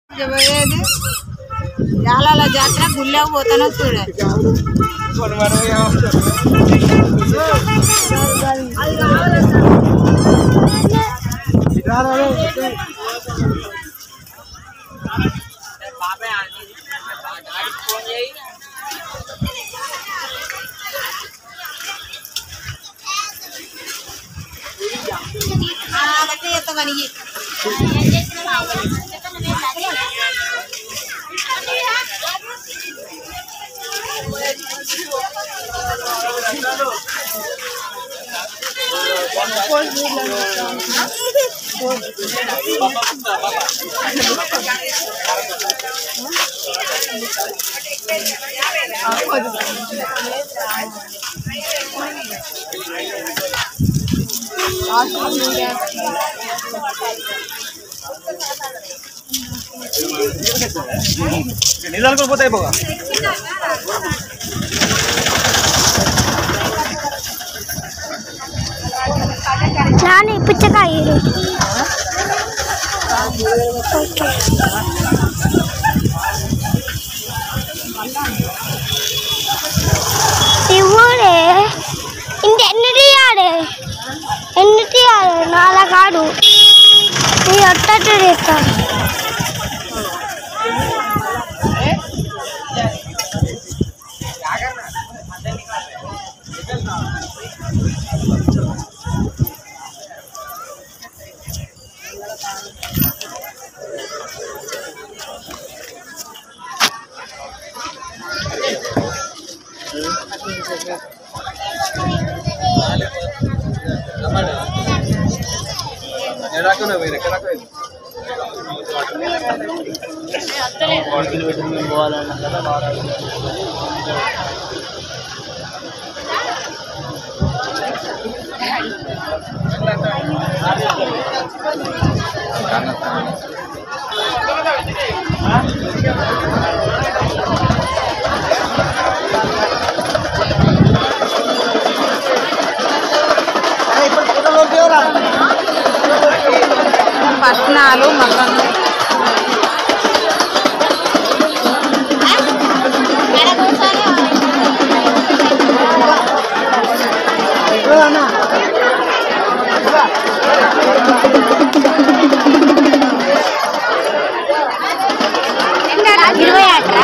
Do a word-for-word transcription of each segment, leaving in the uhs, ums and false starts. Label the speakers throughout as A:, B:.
A: యాలాల జాతర గుళ్ళకు పోతానో చూడండి.
B: నిజాలు పోతాయి పోగా
C: నాని పుచ్చకాయ ఇవ్వడే ఇంత ఎన్ని తీయాలి ఎన్ని తీయాలి నాలా కాదు నీ ఒట్టట్టు తీస్తాను.
A: పట్నాలు మగ్గలు
C: ఇరవై అట్రా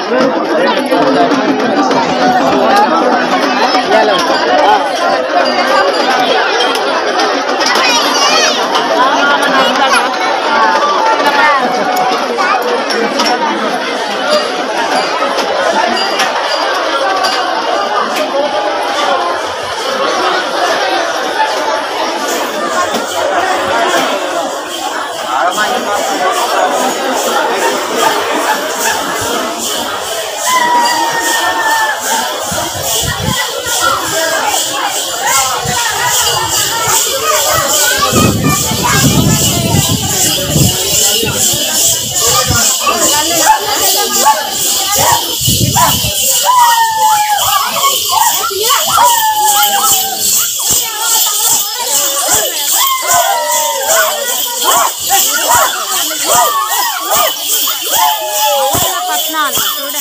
C: పట్నాలు చూడండి.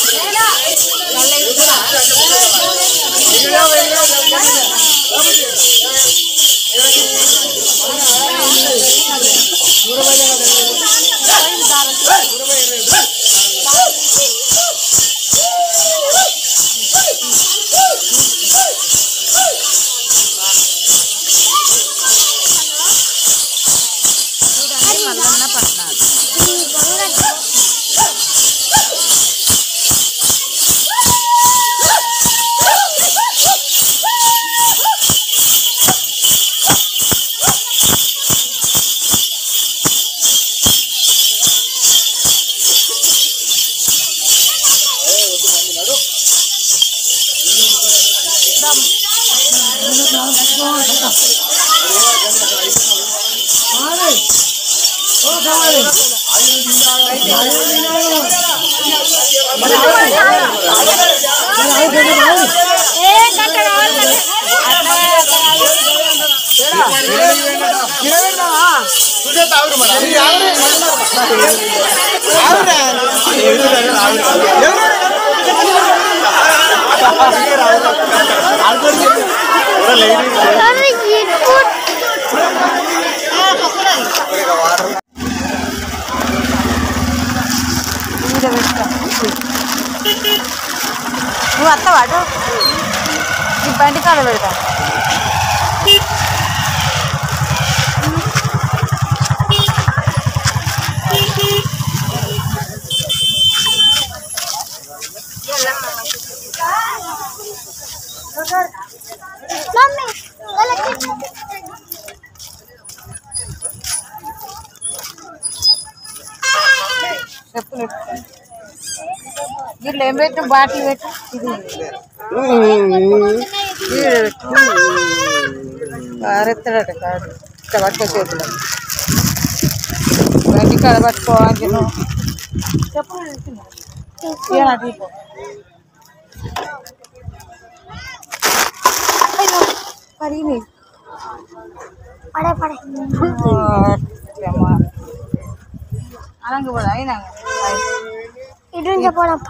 B: Gracias.
A: నువ్వు వస్తావాడు ఈ బండి కాడ పెడతా చెప్పులు వీళ్ళు ఏం పెట్టు బాటిల్ పెట్టు ఇది కారెత్తాడట కాదు ఇట్లా పట్టుకో చేతులు బండి కాడ పట్టుకోవాలి చెప్పులు పడిని
C: పడే పడే
A: అలాగే కూడా అయినా
C: ఇటు చెప్పడప్ప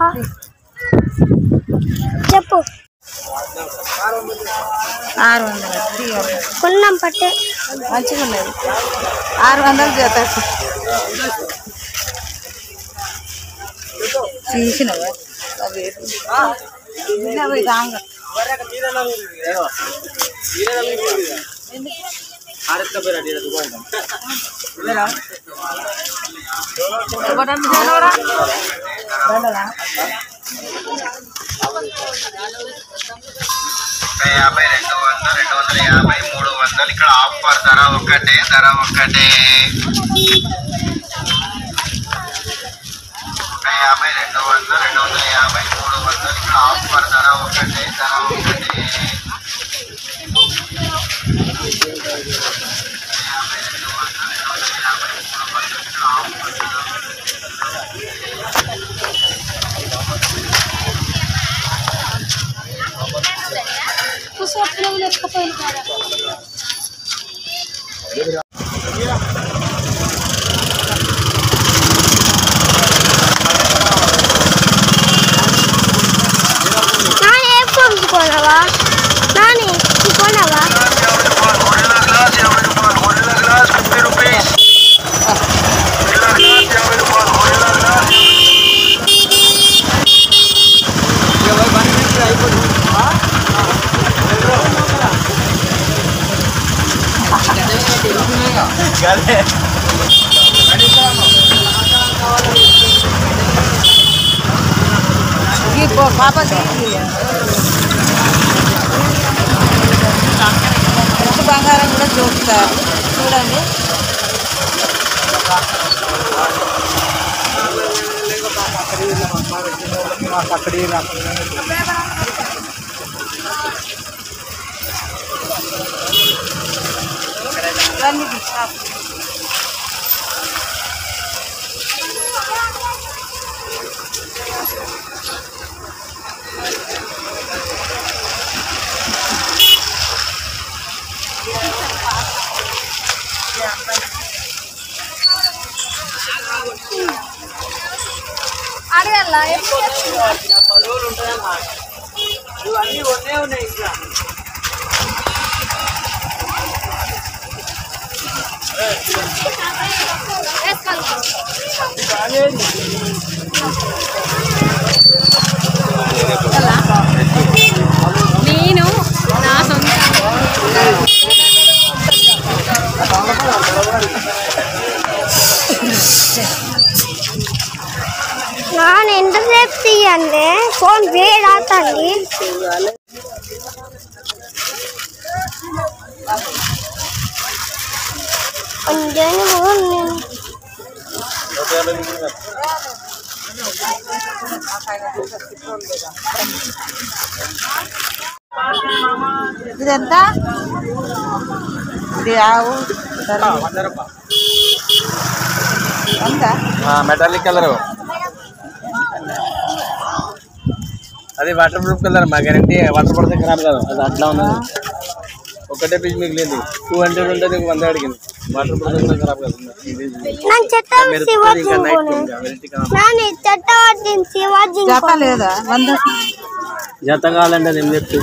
C: చెప్పు
A: ఆరు వందలు
C: కొన్నాం పట్టే
A: మంచిగా ఉన్నది ఆరు వందలు జత తీసినవా అవి అవి రాంగ
B: యాభై రెండు వందలు రెండు వందల యాభై మూడు వందలు ఇక్కడ ఆఫర్ ధర ఒక్కటే ధర ఒక్కటే యాభై రెండు వందలు రెండు వందల యాభై మూడు వందలు ఇక్కడ ఆఫర్ ధర ఒక్కటే ధర ఒక్కటే
C: నాని ఏ ఫోన్ కొనవా నాని కొనవా
A: పాప బంగారం కూడా చూపుతారు చూడండి అడగల్లా
D: ఇవన్నీ ఒకే ఉన్నాయి ఇంకా
C: నేను నా సొంత ನಾನು ಎಂಟು ಅಂದ್ರೆ ಫೋನ್ ಬೇಡ ತಂಗಿ ಒಂದೇನು
A: ఇదంతా ఇది ఆవు
E: మెటాలిక్ కలర్ అది వాటర్ ప్రూఫ్ కలర్ మా గ్యారంటీ వాటర్ పడితే ఖరాబ్ కాదు అది అట్లా ఉన్నది ఒకటే పీస్ మిగిలింది టూ హండ్రెడ్ ఉంటుంది వంద అడిగింది వాటర్ ప్రూఫ్ కూడా ఖరాబ్ కాదు జత కావాలంటే అది ఏం చెప్తుంది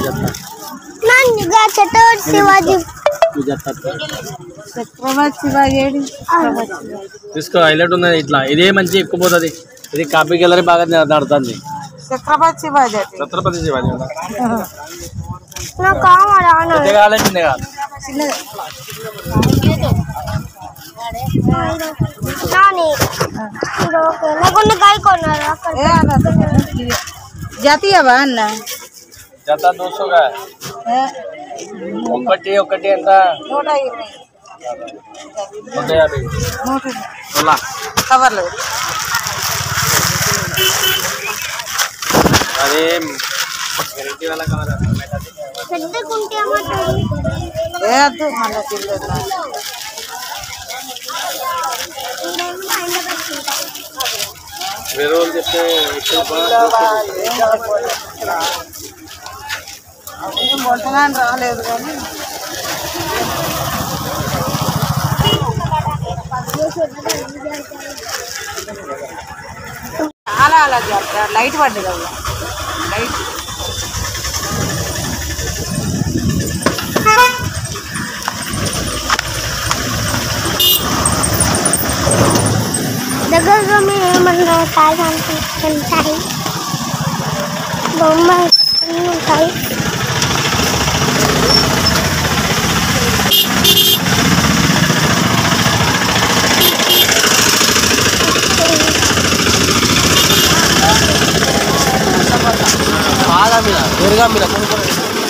E: జత తీసుకో హైలైట్ ఉన్నది ఇట్లా ఇదే మంచి ఎక్కువ పోతుంది ఇది కాపీ కలర్ బాగా నడుతుంది
A: ఛత్రపతి శివాజీ
E: ఛత్రపతి శివాజీ
C: కావాలి
E: చిన్నగా
A: జాతీయవా అన్న
E: జత దోసుగా ఒకటి ఒకటి ఎంత
A: నూట ఇరవై
E: నూట యాభై
A: నూట కవర్లు
E: అదే గ్యారంటీ వాళ్ళ కలర్
A: ఏద్దు మళ్ళీ తిరగదు
E: వేరే వాళ్ళు చెప్తే
A: మొట్టనాన్ని రాలేదు కానీ చాలా అలా చేస్తారు లైట్ పడ్డది అలా లైట్
C: దగ్గరలో మీరు ఏమన్నా కావాలంటే ఉంటాయి బొమ్మ ఉంటాయి
E: బాగా మీద వేరుగా మీద కొనుక్కోండి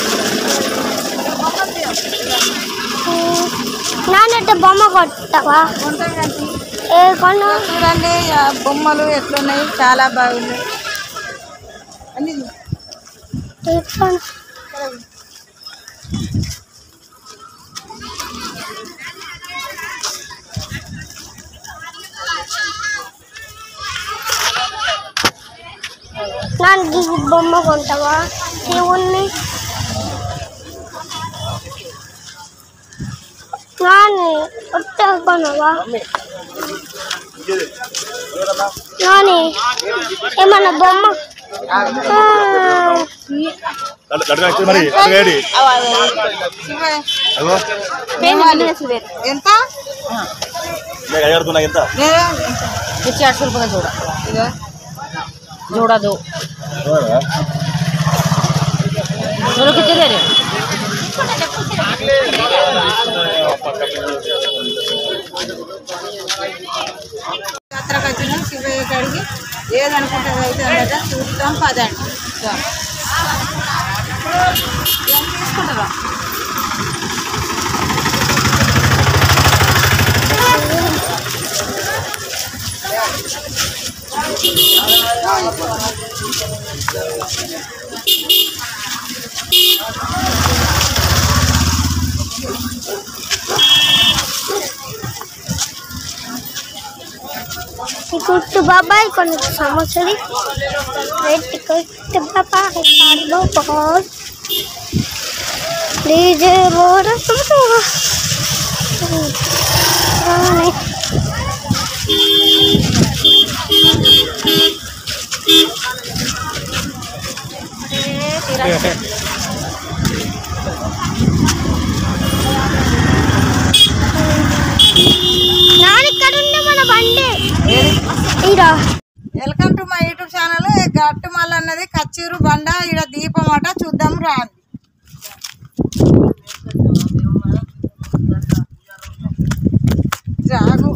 C: నాన్నట్టు బొమ్మ కొట్టవా ఏ కొన్న
A: చూడండి ఆ బొమ్మలు ఎట్లున్నాయి చాలా బాగున్నాయి అన్ని
C: నాన్నకి బొమ్మ కొంటావా దేవుణ్ణి నాని ఒట్ట కొనవా నాని ఏమన్నా బొమ్మ
A: ఎంత चार सौ रुपये का जोड़ा जोड़ा दो दोनों कितने दे रहे యాత్రకు వచ్చినాం శివయ్య కాడికి ఏదనుకుంటే అయితే అన్నదా చూద్దాం పదండి తీసుకుంటారా
C: కుట్టు బాబాయ్ కొన్ని సమస్యలు రెడ్ కుట్టు బాబాయ్ కాదు బాస్ డీజే బోర్డు నానిక్కడ ఉండే మన బండి
A: welcome to my YouTube channel గట్టు మల్ల అన్నది కచ్చూరు బండ ఈడ దీపం అట చూద్దాం రాండి జాగు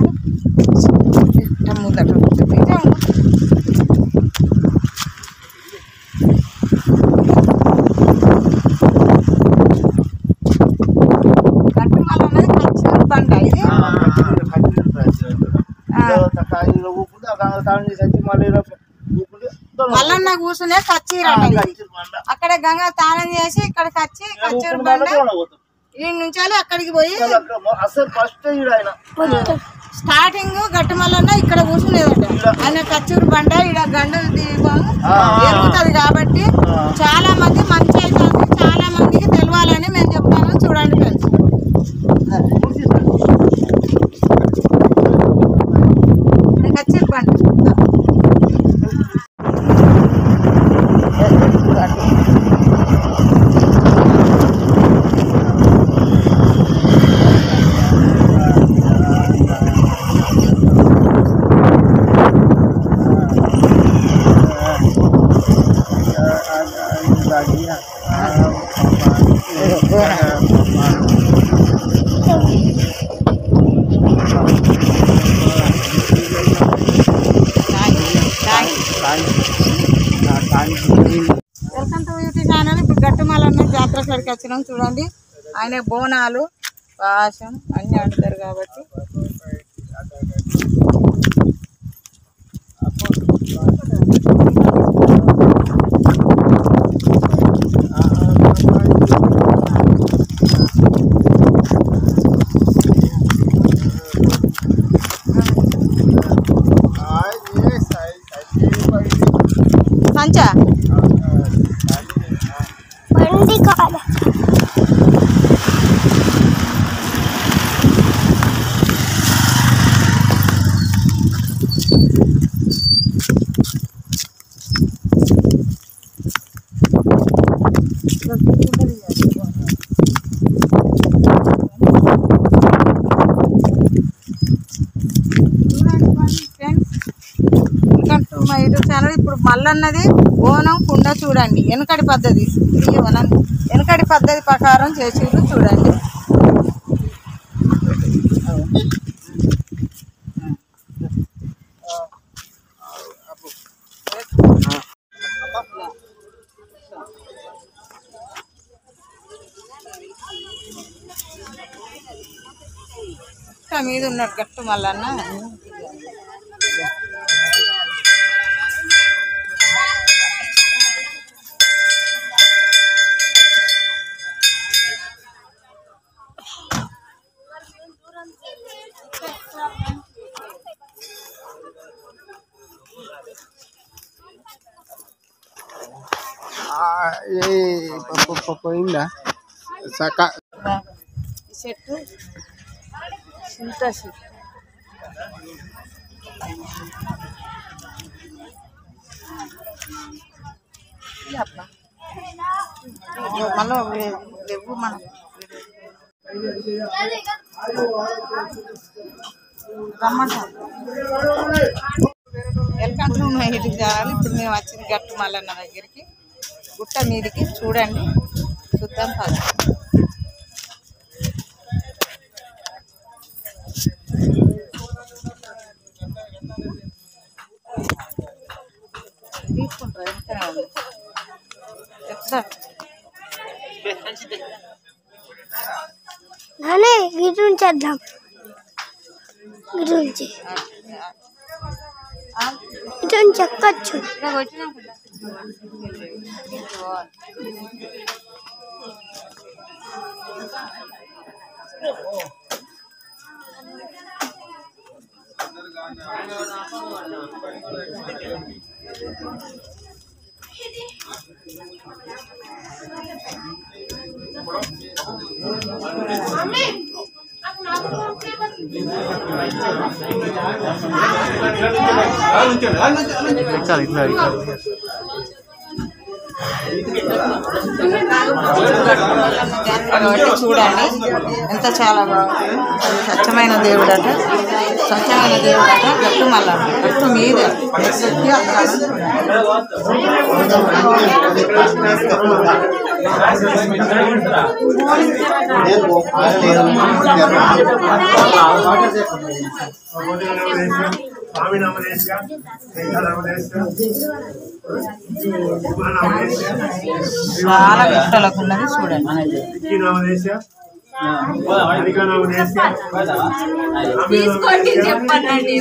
A: ముందట గట్టు మల్ల అన్నది కచ్చూరు బండ ఇది మల్లన్న కూర్చునే కచ్చీర అక్కడ గంగ తానం చేసి ఇక్కడికి వచ్చి కచ్చూరు బండ ఈ నుంచి అక్కడికి పోయి
D: అసలు ఫస్ట్ ఆయన
A: స్టార్టింగ్ గట్టుమల్లన్న ఇక్కడ కూర్చునేదట. ఆయన కచ్చూరు బండ ఇక్కడ గండ దీపం జరుగుతుంది కాబట్టి చాలా మంది మంచి అవుతుంది, చాలా మందికి తెలవాలని మేము చెప్తాను. చూడండి ఫ్రెండ్స్, కచ్చూరు బండ వెల్కమ్ టు యూట్యూబ్ ఛానల్. ఇప్పుడు గట్టుమల్లన్న జాతర కాడికి వచ్చినాం. చూడండి, ఆయన బోనాలు పాశం అన్నీ ఆడతారు కాబట్టి సంచా
C: బండి కాడ
A: మా యూట్యూబ్ ఛానల్. ఇప్పుడు మల్లన్నది బోనం కుండ చూడండి. వెనకటి పద్ధతి, వెనకటి పద్ధతి ప్రకారం చేసేది చూడండి. మీద ఉన్నాడు గట్టు మల్లన్న.
D: పోయిందా
A: చెట్టు చింత చెట్టు మళ్ళీ లేవు మనం రమ్మంటాం. Welcome to my YouTube channel. ఇప్పుడు మేము వచ్చింది గట్టు మల్లన్న దగ్గరికి, గుట్ట మీదకి. చూడండి, చూద్దాం పద. తీసుకుంటారు ఎంతనే ఉంది చెప్తా.
C: నానే గిరి నుంచి వద్దాం, గిరి నుంచి ఇటు నుంచి ఎక్కొచ్చు.
A: చూడండి ఎంత చాలా బాగుంది. స్వచ్ఛమైన దేవుడు అట, స్వచ్ఛమైన దేవుడు అట గట్టు మల్లన్న. గట్టు మీద చాలా విత్తలకు ఉన్నది చూడండి.
F: తీసుకోండి చెప్పండి.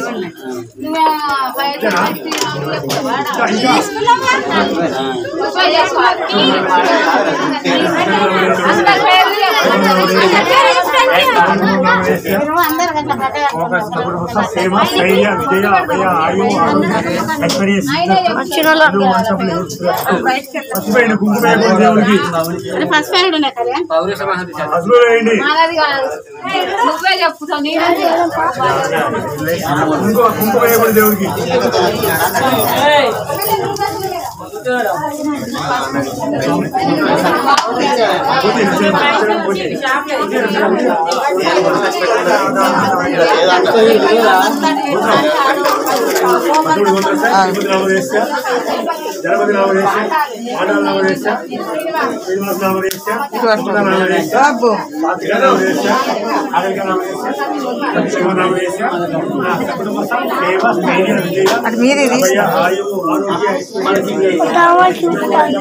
F: నువ్వే చెప్పుతావు
G: దేవుడికి జనపతి నామదేశ ఆండాల నామదేశ శ్రీనివాస నామదేశ నామదేశ నామదేశ ఆగలిక నామదేశ శివ నామదేశ సేవ స్థైర్య విజయ ఆయువు ఆరోగ్య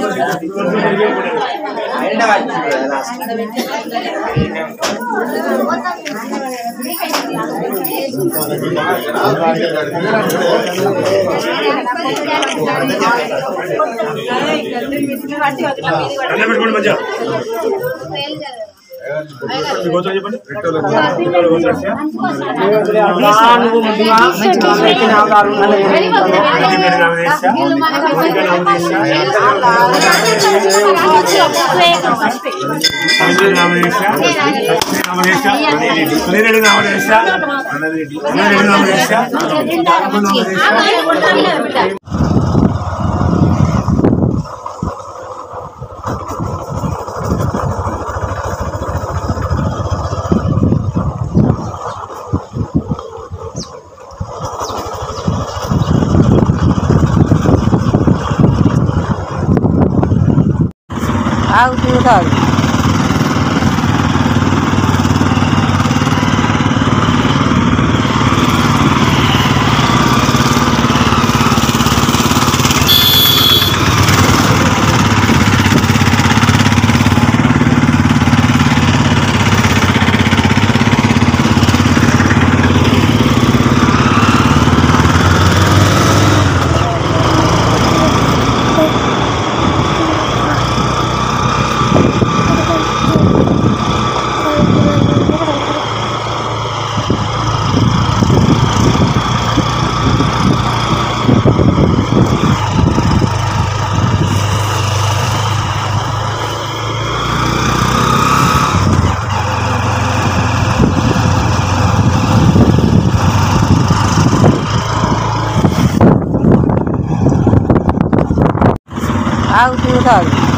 G: పెట్టుకోండి మధ్య గోత్రం చెప్పండి సునీరెడ్డి నామదేశ నామదేశ
A: ఆగు చూడాలి ఆగు చూడాలి